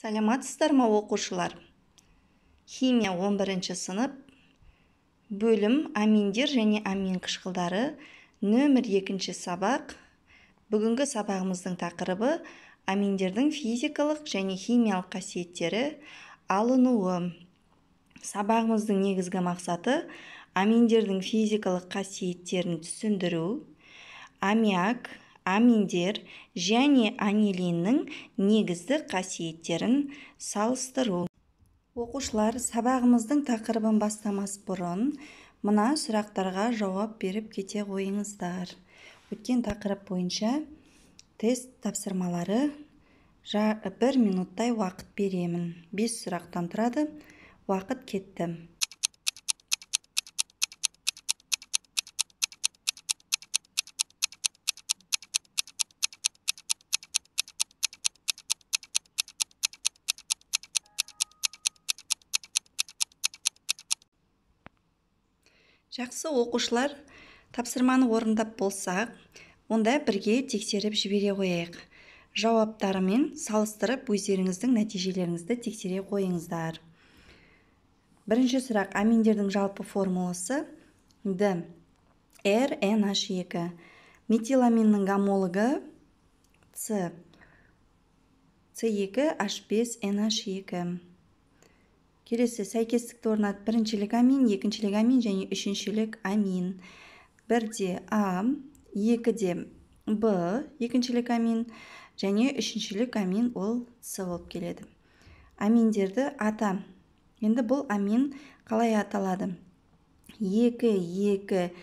Саламатсыздар ма оқушылар? Химия 11 сынып, бөлім аминдер және амин қышқылдары, нөмір 2 сабақ. Бүгінгі сабағымыздың тақырыбы аминдердің физикалық және химиялық қасиеттері, алынуы. Сабағымыздың негізгі мақсаты аминдердің физикалық қасиеттерін түсіндіру, аммиак, аминдер және анилиннің негізді қасиеттерін салыстыру. Оқушылар, сабағымыздың тақырыбын бастамас бұрын мына сұрақтарға жауап беріп кете қойыңыздар. Өткен тақырып бойынша тест тапсырмалары 1 минуттай уақыт беремін. 5 сұрақтан тұрады. Уақыт кетті. Жақсы оқушылар, тапсырманы орындап болсақ, онда бірге тексеріп жібере қояйық. Жауаптарымен салыстырып, өздеріңіздің нәтижелеріңізді тексере қойыңыздар. Бірінші сұрақ: аминдердің жалпы формуласы D RNH2. Метиламиннің гомологы C2H5NH2. Келесі: сәйкестікті орнат. Біріншілік амин, екіншілік амин және үшіншілік амин. Бірде А, екіде Б, екіншілік амин және үшіншілік амин ол С болып келеді. Аминдерді ата. Енді бұл амин қалай аталады? 2,2,3,3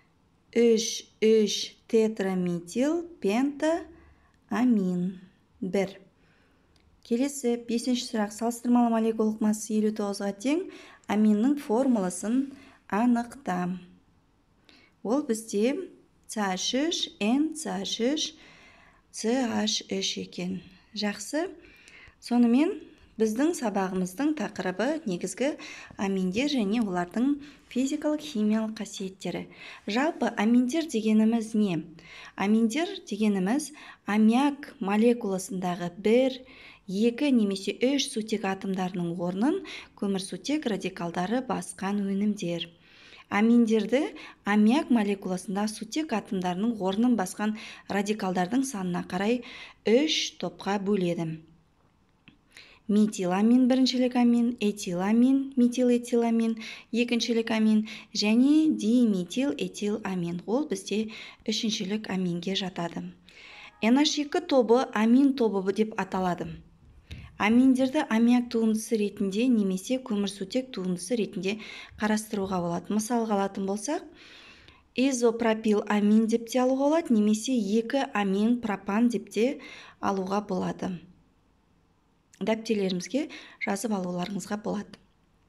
тетраметил пента амин 1. Келесі 5-ші сұрақ: салыстырмалы молекулалық массасы 59-ға тең аминнің формуласын анықта. Ол бізде CH3, NCH3, CH3 екен. Жақсы. Сонымен біздің сабағымыздың тақырыбы негізгі аминдер және олардың физикалық химиялық қасиеттері. Жалпы аминдер дегеніміз не? Аминдер дегеніміз аммиак молекуласындағы 1, 2 немесе 3 сутек атомдарының орнын көмірсутек радикалдары басқан өнімдер. Аминдерді аммиак молекуласында сутек атомдарының орнын басқан радикалдардың санына қарай 3 топқа бөледі. Метиламин біріншілік амин, этиламин, метилэтиламин екіншілік амин және диметилэтиламин. Ол бізде үшіншілік аминге жатады. NH2 тобы амин тобы деп аталады. Аминдерді аммиак туындысы ретінде немесе көмірсутек туындысы ретінде қарастыруға болады. Мысалға алатын болсақ, изопропил амин деп те алуға болады, немесе 2 амин пропан деп те алуға болады. Дәптерлерімізге жазып алуларыңызға болады.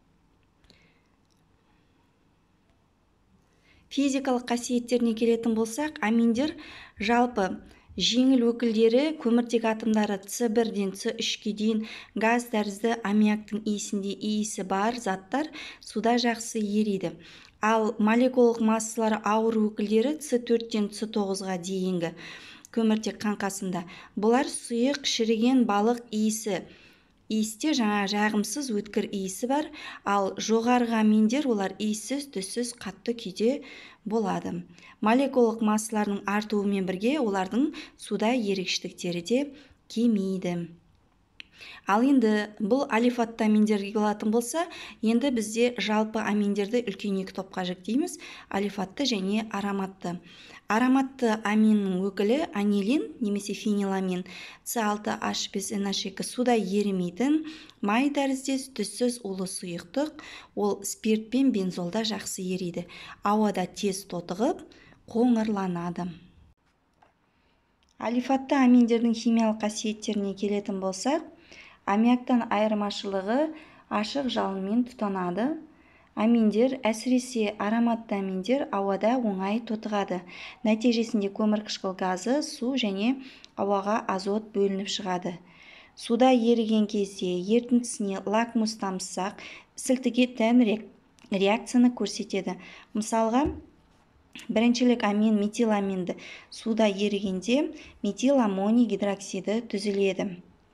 Физикалық қасиеттеріне келетін болсақ, аминдер жалпы жеңіл өкілдері көміртек атомдары С1-ден С3-ге дейін газ тәрізді аммиактың иісінде иісі бар заттар суда жақсы ериді. Ал молекулалық массалары ауыр өкілдері С4-ден С9-ға дейінгі көміртек қаңқасында. Бұлар сұйық, шіріген балық иісі. Иісте жаңа жағымсыз өткір иісі бар, ал жоғарғы аминдер олар иіссіз, түссіз, қатты күйде болады. Молекулалық массаларының артуымен бірге олардың суда ерекшеліктері де кемиді. Ал енді бұл алифатты аминдерге келетін болса, енді бізде жалпы аминдерді үлкен 2 топқа жіктейміз: алифатты және ароматты. Ароматты аминнің өкілі анилин немесе фениламин С6H5NH2 суда ерімейтін май тәріздес түссіз улы сұйықтық. Ол спирт пен бензолда жақсы ериді. Ауада тез тотығып, қоңырланады. Алифатты аминдердің химиялық қасиеттеріне келетін болсақ, аммиактан айырмашылығы ашық жалынмен тұтанады. Аминдер, әсіресе ароматты аминдер ауада оңай тотығады. Нәтижесінде көмірқышқыл газы, су және ауаға азот бөлініп шығады. Суда еріген кезде ертіндісіне лакмус тамсақ сілтіге тән реакцияны көрсетеді. Мысалға, біріншілік амин метиламинді суда ерігенде метиламоний гидроксиді түзіледі.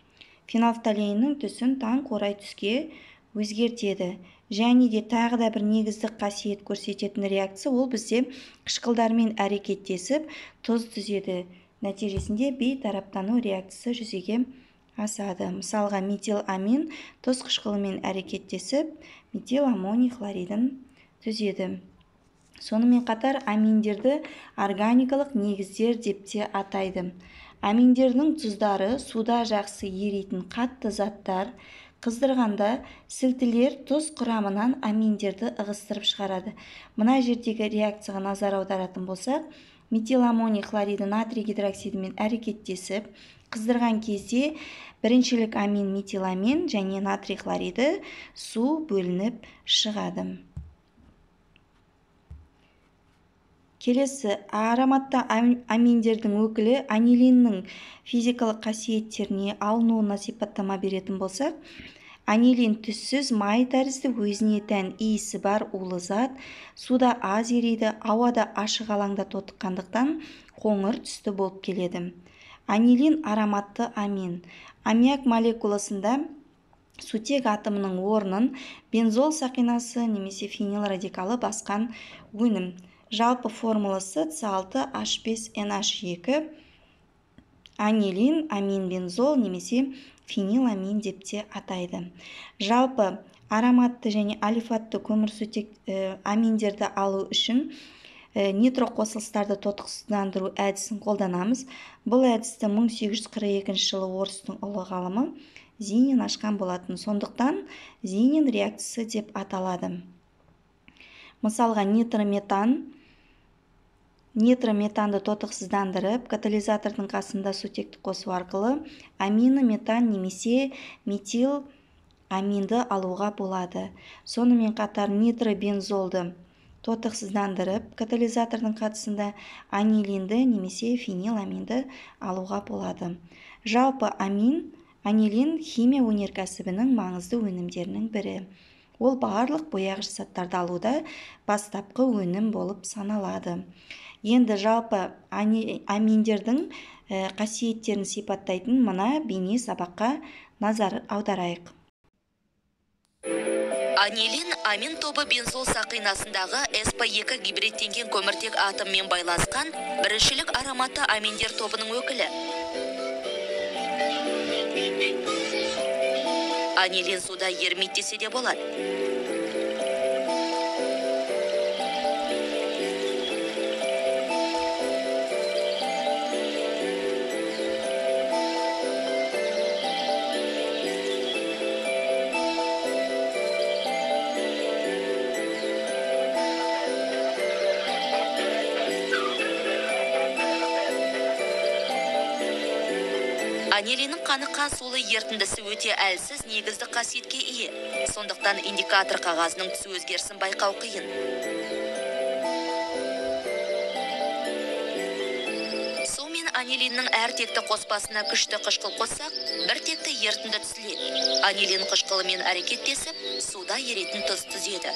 фенолфталейннің түсін таң қорай түске өзгертеді. Және де тағы да бір негіздік қасиет көрсететін реакция ол бізде қышқылдармен әрекеттесіп тұз түзеді. Нәтижесінде бейтараптану реакциясы жүзеге асады. Мысалға, метиламин тұз қышқылымен әрекеттесіп метил аммоний хлоридін түзеді. Сонымен қатар аминдерді органикалық негіздер деп те атайды. Аминдердің тұздары суда жақсы еритін қатты заттар, қыздырғанда сілтілер тұз құрамынан аминдерді ығыстырып шығарады. Мына жердегі реакцияға назар аударатын болсақ, метиламоний хлориді натрий гидроксидімен әрекеттесіп, қыздырған кезде біріншілік амин метиламин және натрий хлориді су бөлініп шығады. Келесі, ароматты аминдердің өкілі анилиннің физикалық қасиеттеріне алынуына сипаттама беретін болсақ, анилин түссіз май тәрізді өзіне тән иісі бар улы зат, суда аз ериді, ауада ашық алаңда тотыққандықтан қоңыр түсті болып келеді. Анилин ароматты амин. Аммиак молекуласында сутек атомының орнын бензол сақинасы немесе фенил радикалы басқан өнім. Жалпы формуласы С6H5NH2 анилин, амин бензол немесе фениламин деп те атайды. Жалпы ароматты және алифатты көмірсутек аминдерді алу үшін нитроқосылыстарды тотықсыздандыру әдісін қолданамыз. Бұл әдісті 1842 жылы орыстың ұлы ғалымы Зинин ашқан болатын. Сондықтан Зинин реакциясы деп аталады. Мысалға, нитрометанды тотықсыздандырып, катализатордың қасында сутекті қосу арқылы амино метан немесе метил аминді алуға болады. Сонымен қатар нитробензолды тотықсыздандырып, катализатордың қатысында анилинді немесе фениламинді алуға болады. Жалпы анилин химия өнеркәсібінің маңызды өнімдерінің бірі. Ол барлық бояғыш заттарды алуда бастапқы өнім болып саналады. Енді жалпы аминдердің қасиеттерін сипаттайтын мына бейне сабаққа назар аударайық. Анилин амин тобы бензол сақинасындағы sp2 гибридтенген көміртек атоммен байланысқан біріншілік ароматты аминдер тобының өкілі. Анилин суда ерімейді десе де болады. Анилиннің қаныққан сулы ертіндісі өте әлсіз негізді қасиетке ие. Сондықтан индикатор қағазының түсі өзгерісін байқау қиын. Су мен анилиннің әр текті қоспасына күшті қышқыл қоссақ, бір текті ертінді түзіледі. Анилин қышқылымен әрекеттесіп, суда еретін тұз түзеді.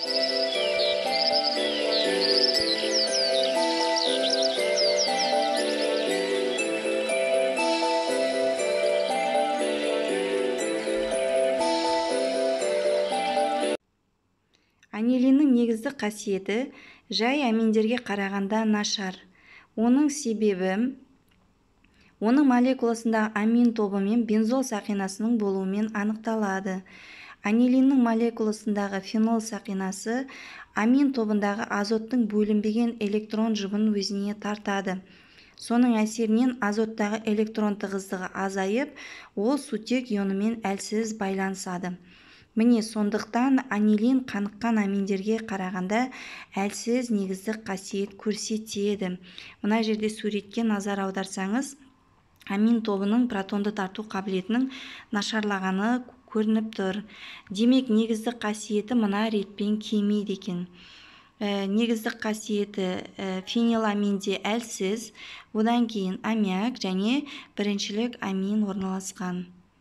Анилиннің негізді қасиеті жай аминдерге қарағанда нашар. Оның себебі оның молекуласындағы амин тобы мен бензол сақинасының болуымен анықталады. Анилиннің молекуласындағы фенол сақинасы амин тобындағы азоттың бөлінбеген электрон жұбын өзіне тартады. Соның әсерінен азоттағы электрон тығыздығы азайып, ол сутек ионымен әлсіз байланысады. Міне сондықтан анилин қаныққан аминдерге қарағанда әлсіз негіздік қасиет көрсетеді. Мына жерде суретке назар аударсаңыз, амин тобының протонды тарту қабілетінің нашарлағаны көрініп тұр. Демек, негіздік қасиеті мына ретпен кемейді екен. Негіздік қасиеті фениламинде әлсіз, одан кейін аммиак және біріншілік амин орналасқан.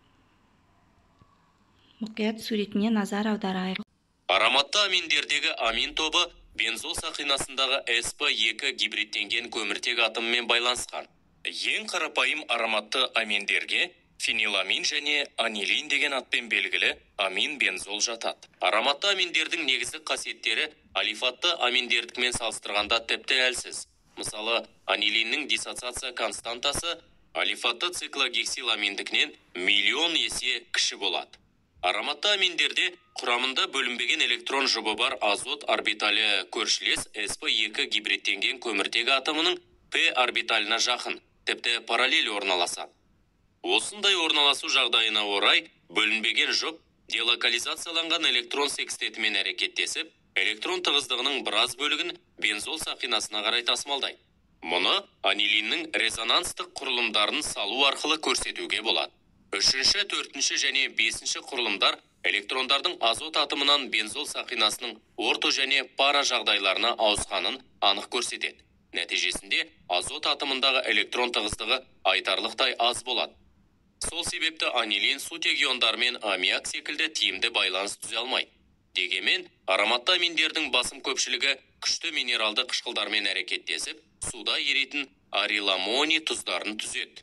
Мұқият суретіне назар аударайық. Ароматты аминдердегі амин тобы бензол сақинасындағы sp2 гибридтенген көміртек атомымен байланысқан. Ең қарапайым ароматты аминдерге Фениламин және анилин деген атпен белгілі амин бензол жатады. Ароматты аминдердің негізгі қасиеттері алифатты аминдердікімен салыстырғанда тіпті әлсіз. Мысалы, анилиннің диссоциация константасы алифатты циклогексиламиндікінен миллион есе кіші болады. Ароматты аминдерде құрамында бөлінбеген электрон жұбы бар азот орбиталі көршілес sp2 гибридтенген көміртегі атомының p орбиталына жақын, тіпті параллель орналасады. Осындай орналасу жағдайына орай бөлінбеген жұп делокализацияланған электрон секстетімен әрекеттесіп, электрон тығыздығының біраз бөлігін бензол сақинасына қарай тасымалдайды. Мұны анилиннің резонанстық құрылымдарын салу арқылы көрсетуге болады. Үшінші, төртінші және бесінші құрылымдар электрондардың азот атомынан бензол сақинасының орто және пара жағдайларына ауысқанын анық көрсетеді. Нәтижесінде азот атомындағы электрон тығыздығы айтарлықтай аз болады. Сол себепті анилин сутек иондармен аммиак секілді тиімді байланыс түзе алмайды. Дегенмен, ароматты аминдердің басым көпшілігі күшті минералды қышқылдармен әрекеттесіп, суда еритін ариламоний тұздарын түзеді.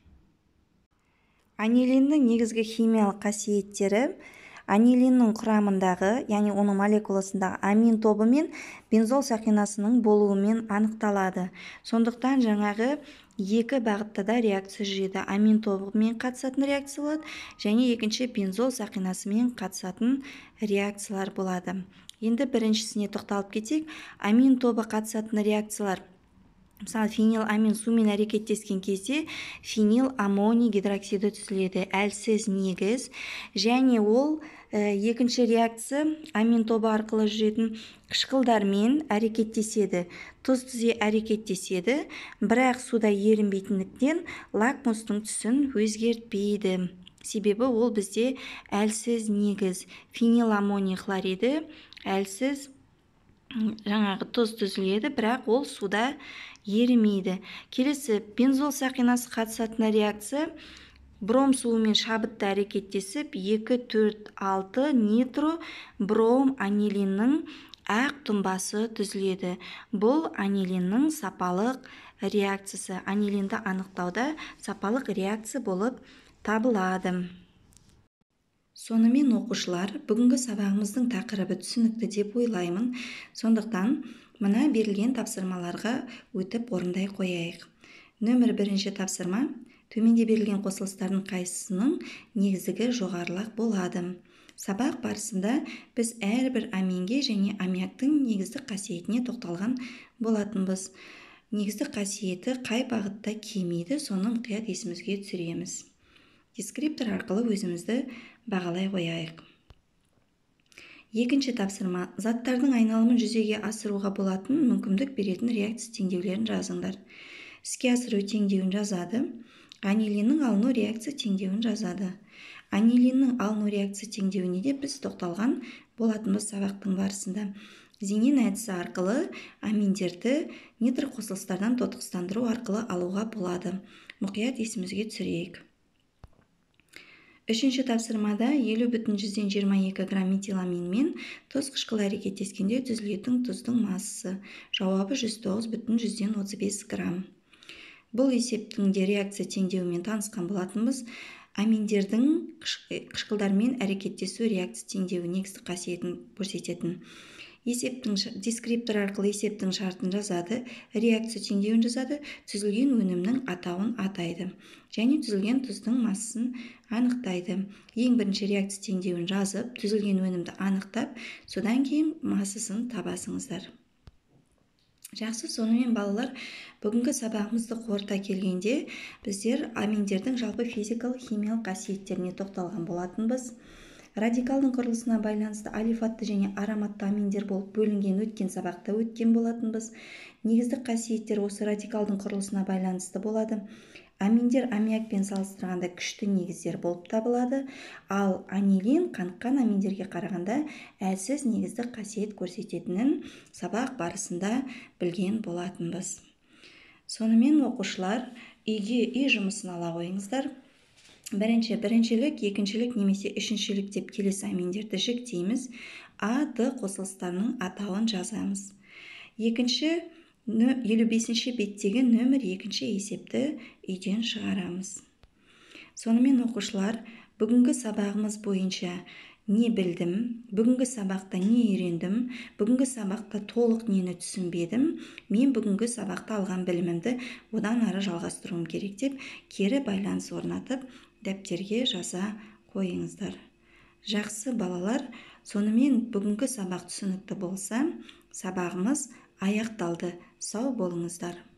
Анилиннің негізгі химиялық қасиеттері анилиннің құрамындағы, яғни оның молекуласындағы амин тобы мен бензол сақинасының болуымен анықталады. Сондықтан жаңағы екі бағытта да реакция жүреді. Амин тобымен қатысатын реакциялар және екінші бензол сақинасымен қатысатын реакциялар болады. Енді біріншісіне тоқталып кетейік. Амин тобы қатысатын реакциялар. Мысалы, фениламин сумен әрекеттескен кезде фенил аммоний гидроксиді түзіледі, әлсіз негіз, және ол екінші реакция амин тобы арқылы жүретін қышқылдармен әрекеттеседі, тұз түзе әрекеттеседі, бірақ суда ерінбейтіндіктен лакмустың түсін өзгертпейді. Себебі ол бізде әлсіз негіз. Фениламоний хлориді әлсіз жаңағы тұз түзіледі, бірақ ол суда ерімейді. Келесі, бензол сақинасы қатысатын реакция бром суымен шабытты әрекеттесіп 2,4,6 нитро бром анилиннің ақ тұнбасы түзіледі. Бұл анилиннің сапалық реакциясы. Анилинді анықтауда сапалық реакция болып табылады. Сонымен оқушылар, бүгінгі сабағымыздың тақырыбы түсінікті деп ойлаймын. Сондықтан мына берілген тапсырмаларға өтіп орындай қояйық. Нөмір 1 тапсырма: төменде берілген қосылыстардың қайсысының негізігі жоғарылақ болады. Сабақ барысында біз әрбір аминге және аммиактың негізді қасиетіне тоқталған болатынбыз. Негізді қасиеті қай бағытта кемейді, соны мұқият есімізге түсіреміз. Дескриптор арқылы өзімізді бағалай қояйық. Екінші тапсырма: заттардың айналымын жүзеге асыруға болатын мүмкіндік беретін реакция теңдеулерін жазыңдар. Іске асыру теңдеуін жазады. Анилиннің алыну реакция теңдеуін жазады. Анилиннің алыну реакция теңдеуіне де біз тоқталған болатынбыз сабақтың барысында. Зенен әдісі арқылы аминдерді нитр қосылыстардан тотықстандыру арқылы алуға болады. Мұқият есімізге түсірейік. Үшінші тапсырмада 50,22 грамм метиламин мен тұз қышқылы әрекеттескенде түзілетін тұздың массасы. Жауабы 109,35 грамм. Бұл есептіңде реакция теңдеуімен танысқан болатынбыз. Аминдердің қышқылдармен әрекеттесу реакция теңдеуі негізгі қасиетін көрсететін. Есептің дескриптор арқылы есептің шартын жазады, реакция теңдеуін жазады, түзілген өнімнің атауын атайды және түзілген тұздың массасын анықтайды. Ең бірінші реакция теңдеуін жазып, түзілген өнімді анықтап, содан кейін массасын табасыңыздар. Жақсы, сонымен балалар, бүгінгі сабағымызды қорыта келгенде біздер аминдердің жалпы физикалық химиялық қасиеттеріне тоқталған болатынбыз. Радикалдың құрылысына байланысты алифатты және ароматты аминдер болып бөлінген өткен сабақта өткен болатынбыз. Негізді қасиеттер осы радикалдың құрылысына байланысты болады. Аминдер аммиакпен салыстырғанда күшті негіздер болып табылады, ал анилин қаныққан аминдерге қарағанда әлсіз негізді қасиет көрсететінін сабақ барысында білген болатынбыз. Сонымен оқушылар, үйге үй жұмысын ала қойыңыздар. Біріншілік, екіншілік немесе үшіншілік деп келесі аминдерді жіктейміз. А, Д қосылыстарының атауын жазамыз. Екінші 55 беттегі нөмір екінші есепті үйден шығарамыз. Сонымен оқушылар, бүгінгі сабағымыз бойынша не білдім, бүгінгі сабақта не үйрендім, бүгінгі сабақта толық нені түсінбедім, мен бүгінгі сабақта алған білімімді одан ары жалғастыруым керек деп кері байланыс орнатып дәптерге жаза қойыңыздар. Жақсы балалар, сонымен бүгінгі сабақ түсінікті болса, сабағымыз аяқталды. Сау болыңыздар.